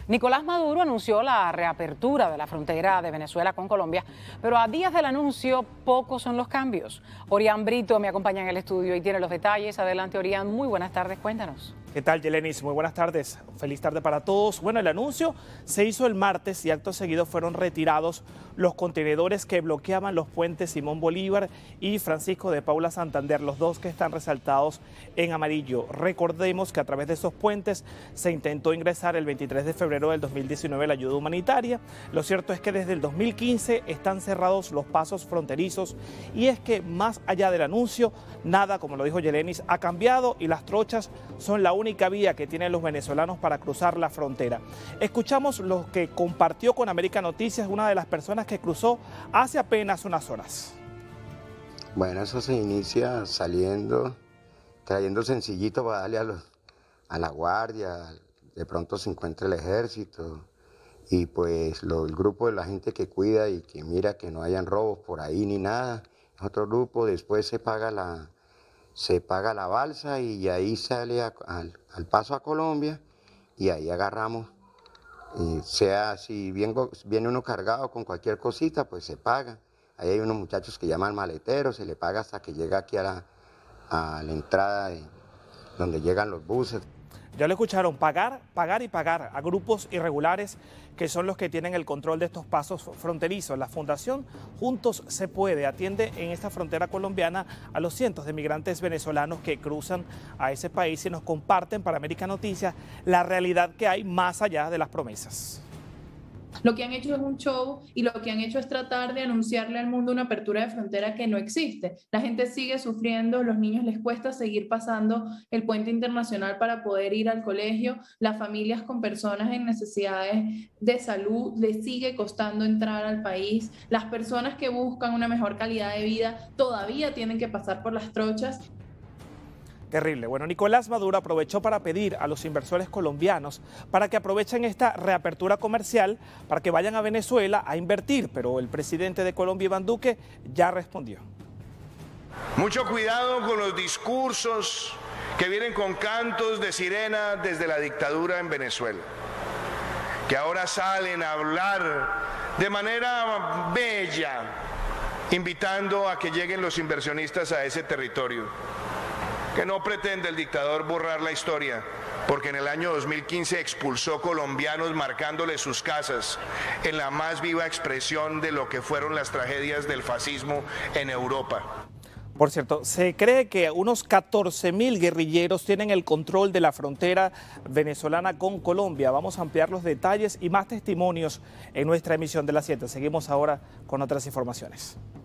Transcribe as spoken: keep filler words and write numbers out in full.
Nicolás Maduro anunció la reapertura de la frontera de Venezuela con Colombia, pero a días del anuncio pocos son los cambios. Orián Brito me acompaña en el estudio y tiene los detalles. Adelante, Orián, muy buenas tardes, cuéntanos. ¿Qué tal, Yelenis? Muy buenas tardes. Feliz tarde para todos. Bueno, el anuncio se hizo el martes y acto seguido fueron retirados los contenedores que bloqueaban los puentes Simón Bolívar y Francisco de Paula Santander, los dos que están resaltados en amarillo. Recordemos que a través de esos puentes se intentó ingresar el veintitrés de febrero del dos mil diecinueve la ayuda humanitaria. Lo cierto es que desde el dos mil quince están cerrados los pasos fronterizos y es que más allá del anuncio, nada, como lo dijo Yelenis, ha cambiado y las trochas son la única única vía que tienen los venezolanos para cruzar la frontera. Escuchamos lo que compartió con América Noticias una de las personas que cruzó hace apenas unas horas. Bueno, eso se inicia saliendo, trayendo sencillito para darle a, los, a la guardia, de pronto se encuentra el ejército y pues lo, el grupo de la gente que cuida y que mira que no hayan robos por ahí ni nada, es otro grupo. Después se paga la se paga la balsa y ahí sale a, al, al paso a Colombia y ahí agarramos, y sea si bien, viene uno cargado con cualquier cosita, pues se paga. Ahí hay unos muchachos que llaman maleteros, se le paga hasta que llega aquí a la, a la entrada de donde llegan los buses. Ya lo escucharon, pagar, pagar y pagar a grupos irregulares que son los que tienen el control de estos pasos fronterizos. La Fundación Juntos Se Puede atiende en esta frontera colombiana a los cientos de migrantes venezolanos que cruzan a ese país y nos comparten para América Noticias la realidad que hay más allá de las promesas. Lo que han hecho es un show y lo que han hecho es tratar de anunciarle al mundo una apertura de frontera que no existe. La gente sigue sufriendo, los niños les cuesta seguir pasando el puente internacional para poder ir al colegio, las familias con personas en necesidades de salud les sigue costando entrar al país, las personas que buscan una mejor calidad de vida todavía tienen que pasar por las trochas. Terrible. Bueno, Nicolás Maduro aprovechó para pedir a los inversores colombianos para que aprovechen esta reapertura comercial para que vayan a Venezuela a invertir, pero el presidente de Colombia, Iván Duque, ya respondió. Mucho cuidado con los discursos que vienen con cantos de sirena desde la dictadura en Venezuela, que ahora salen a hablar de manera bella, invitando a que lleguen los inversionistas a ese territorio. Que no pretende el dictador borrar la historia, porque en el año dos mil quince expulsó colombianos marcándole sus casas en la más viva expresión de lo que fueron las tragedias del fascismo en Europa. Por cierto, se cree que unos catorce mil guerrilleros tienen el control de la frontera venezolana con Colombia. Vamos a ampliar los detalles y más testimonios en nuestra emisión de las siete. Seguimos ahora con otras informaciones.